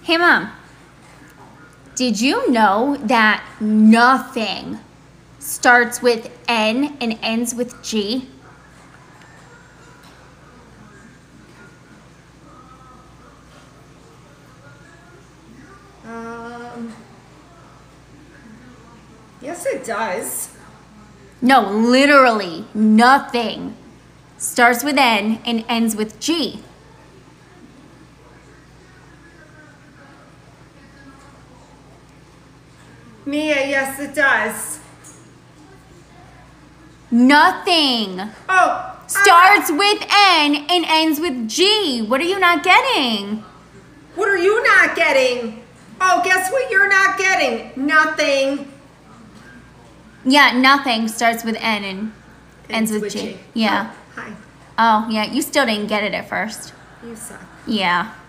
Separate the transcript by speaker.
Speaker 1: Hey, Mom. Did you know that nothing starts with N and ends with G?
Speaker 2: Yes, it does.
Speaker 1: No, literally nothing starts with N and ends with G.
Speaker 2: Mia, yes, it does.
Speaker 1: Nothing
Speaker 2: Oh,
Speaker 1: starts with N and ends with G. What are you not getting?
Speaker 2: what are you not getting? Oh, guess what you're not getting? Nothing.
Speaker 1: Yeah, nothing starts with N and ends with G. Yeah.
Speaker 2: Oh, hi.
Speaker 1: Oh, yeah, you still didn't get it at first.
Speaker 2: You suck.
Speaker 1: Yeah.